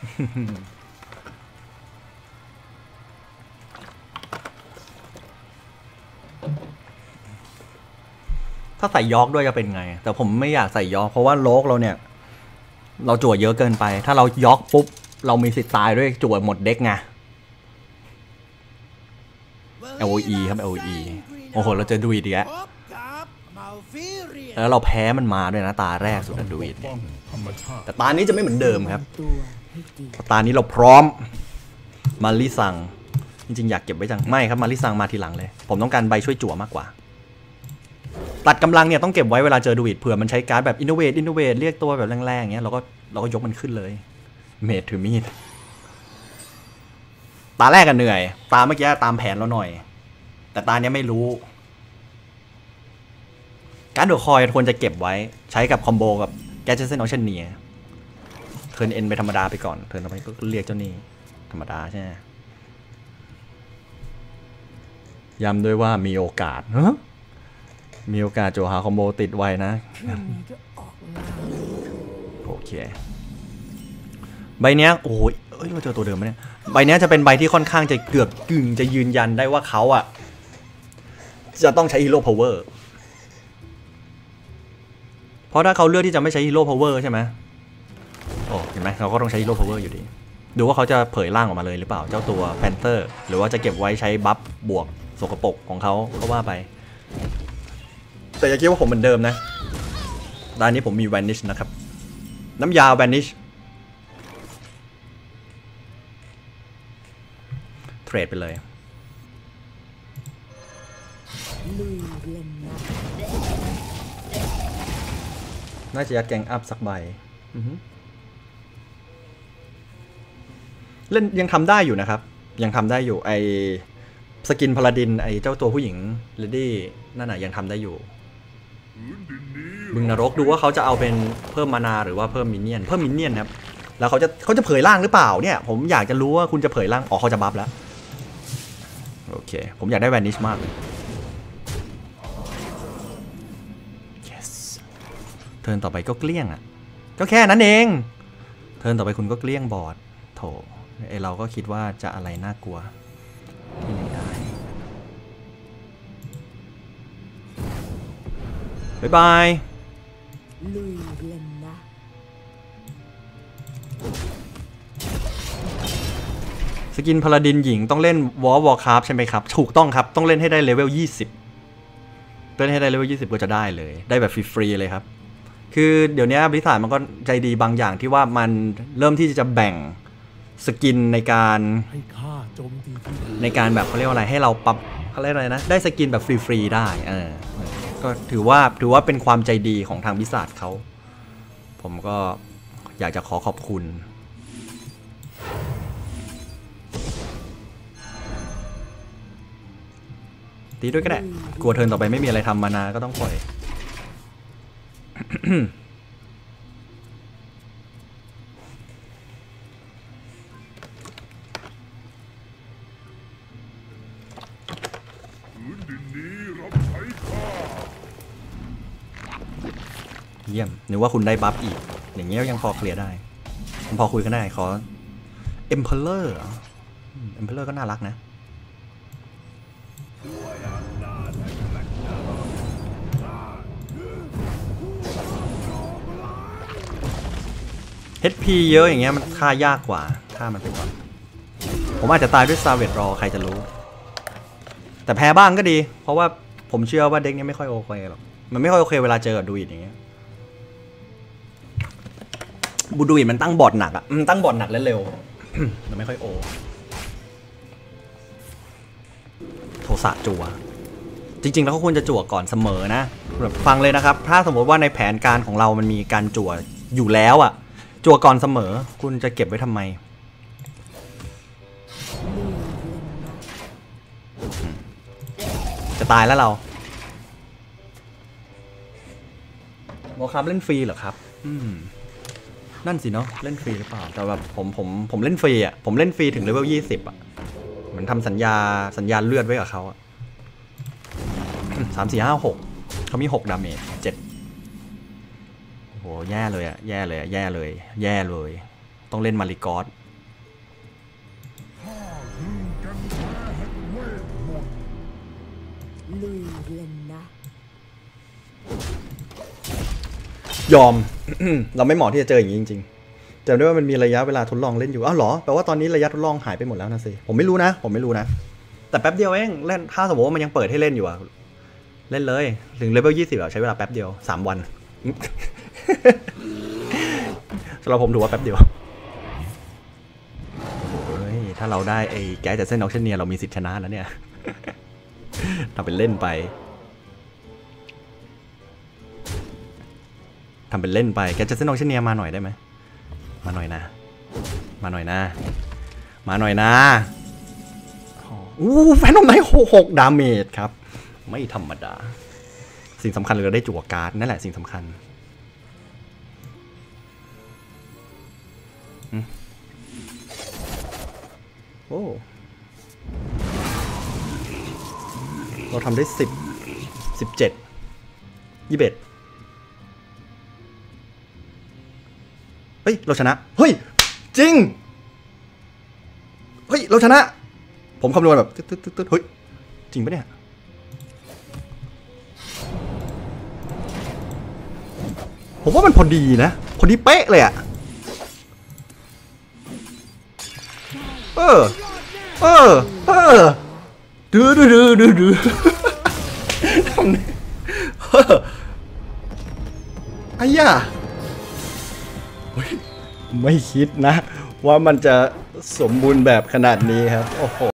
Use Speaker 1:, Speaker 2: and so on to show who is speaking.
Speaker 1: ถ้าใส่ยอกด้วยจะเป็นไงแต่ผมไม่อยากใส่ยอกเพราะว่าโลกเราเนี่ยเราจั่วเยอะเกินไปถ้าเรายอกปุ๊บเรามีสิทธิ์ตายด้วยจั่วหมดเด็กไง LOE ครับ LOE โอ้โหเราเจอดูอิดอีกแล้วเราแพ้มันมาด้วยนะตาแรกสุดดูอิดแต่ตานี้จะไม่เหมือนเดิมครับตานี้เราพร้อมมาริซังจริงๆอยากเก็บไว้จังไม่ครับมาริซังมาทีหลังเลยผมต้องการใบช่วยจั่วมากกว่าตัดกำลังเนี่ยต้องเก็บไว้เวลาเจอดูอิดเผื่อมันใช้การ์ดแบบอินโนเวทเรียกตัวแบบแรงๆเงี้ยเราก็ยกมันขึ้นเลยเมทถือมีดตาแรกกันเหนื่อยตาเมื่อกี้ตามแผนเราหน่อยแต่ตาเนี้ยไม่รู้การ์ดเดอะคอยควรจะเก็บไว้ใช้กับคอมโบกับแกจเจนออชั่นเนียเทิร์นเอ็นไปธรรมดาไปก่อนเทิร์นต่อไปก็เรียกเจ้านี่ธรรมดาใช่ไหมย้ำด้วยว่ามีโอกาสมีโอกาสโจหาคอมโบติดไว้นะโอเคใบเนี้ยโอ้ยเราเจอตัวเดิมไหมเนี่ยใบเนี้ยจะเป็นใบที่ค่อนข้างจะเกือบกึ่งจะยืนยันได้ว่าเขาอะจะต้องใช้ฮีโร่พาวเวอร์เพราะถ้าเขาเลือกที่จะไม่ใช้ฮีโร่พาวเวอร์ใช่ไหมโอ้เห็นไหมเขาก็ต้องใช้ฮีโร่พาวเวอร์อยู่ดีดูว่าเขาจะเผยร่างออกมาเลยหรือเปล่าเจ้าตัวแพนเตอร์หรือว่าจะเก็บไว้ใช้บัฟบวกสกปรกของเขาก็ว่าไปแต่อย่าคิดว่าผมเหมือนเดิมนะด้านนี้ผมมีแวนิชนะครับน้ำยาแวนิชเทรดไปเลยน่าจะยัดแกงอัพสักใบเล่นยังทำได้อยู่นะครับยังทำได้อยู่ไอสกินพาลาดินไอเจ้าตัวผู้หญิงเลดี้นั่นน่ะยังทำได้อยู่บึงนรกดูว่าเขาจะเอาเป็นเพิ่มมานาหรือว่าเพิ่มมินเนี่ยนครับแล้วเขาจะเผยร่างหรือเปล่าเนี่ยผมอยากจะรู้ว่าคุณจะเผยร่างอ๋อเขาจะบัฟแล้วโอเคผมอยากได้แวนิชมาก yes เทิร์นต่อไปก็เกลี้ยงอ่ะก็แค่นั้นเองเทิร์นต่อไปคุณก็เกลี้ยงบอร์ดโถไอเราก็คิดว่าจะอะไรน่ากลัวที่ไหนได้บ๊ายบายสกินพาลาดินหญิงต้องเล่นวอร์คราฟใช่ไหมครับถูกต้องครับต้องเล่นให้ได้เลเวล20เล่นให้ได้เลเวล20ก็จะได้เลยได้แบบฟรีๆเลยครับคือเดี๋ยวนี้บริษัทมันก็ใจดีบางอย่างที่ว่ามันเริ่มที่จะแบ่งสกินในการแบบเขาเรียกว่าอะไรให้เราปรับเขาเรียกอะไรนะได้สกินแบบฟรีๆได้ก็ถือว่าเป็นความใจดีของทางบริษัทเขาผมก็อยากจะขอบคุณตีด้วยก็ได้กลัวเทิร์นต่อไปไม่มีอะไรทำมานาก็ต้องปล่อย เยี่ยมนึกว่าคุณได้บัฟอีกอย่างเงี้ยยังพอเคลียร์ได้พอคุยกันได้ขอ Emperor ก็น่ารักนะHP เยอะอย่างเงี้ยมันฆ่ายากกว่าฆ่ามันไปก่อนผมอาจจะตายด้วยซาเวตรอใครจะรู้แต่แพ้บ้างก็ดีเพราะว่าผมเชื่อว่าเด็กนี้ไม่ค่อยโอเคหรอกมันไม่ค่อยโอเคเวลาเจอกับดูอิดอย่างเงี้ยบูดูอิดมันตั้งบอร์ดหนักอะตั้งบอร์ดหนักและเร็ว มันไม่ค่อยโอโทสะจั่วจริงๆแล้วเขาควรจะจั่วก่อนเสมอนะฟังเลยนะครับถ้าสมมติว่าในแผนการของเรามันมีการจั่วอยู่แล้วอะจั่วก่อนเสมอคุณจะเก็บไว้ทำไมจะตายแล้วเราโมคาเล่นฟรีเหรอครับนั่นสิเนาะเล่นฟรีหรือเปล่าแต่แบบผมเล่นฟรีอ่ะผมเล่นฟรีถึงเลเวล20อ่ะเหมือนทำสัญญาเลือดไว้กับเขาอ่ะ3 4 5 6เขามี6ดาเมจ7โอ้โหแย่เลยอ่ะแย่เลยต้องเล่นมาริกอสยอม เราไม่เหมาะที่จะเจออย่างนี้จริงๆจำได้ว่ามันมีระยะเวลาทดลองเล่นอยู่อ้าวเหรอแปลว่าตอนนี้ระยะทดลองหายไปหมดแล้วนะสิผมไม่รู้นะแต่แป๊บเดียวเองเล่นถ้าสมมติว่ามันยังเปิดให้เล่นอยู่อะเล่นเลยถึงเลเวล20ใช้เวลาแป๊บเดียว3 วัน สำหรับผมถือว่าแป๊บเดียวถ้าเราได้ไอ้แก๊สจากเส้นออกเชนเนียเรามีสิทธิชนะแล้วเนี่ย ทำเป็นเล่นไปแก๊สจากเส้นออกเชนเนียมาหน่อยได้ไหมมาหน่อยนะแฟนตอมไนท์6 ดาเมจครับไม่ธรรมดาสิ่งสำคัญเลยเราได้จั่วการ์ดนั่นแหละสิ่งสำคัญโอ้เราทำได้10 17 21เฮ้ยเราชนะเฮ้ยจริงเฮ้ยเราชนะผมคำนวณแบบตึ๊ดเฮ้ยจริงปะเนี่ยผมว่ามันพอดีนะพอดีเป๊ะเลยอะดื้อทำไงไอ้ย่าไม่คิดนะว่ามันจะสมบูรณ์แบบขนาดนี้ครับโอ้โห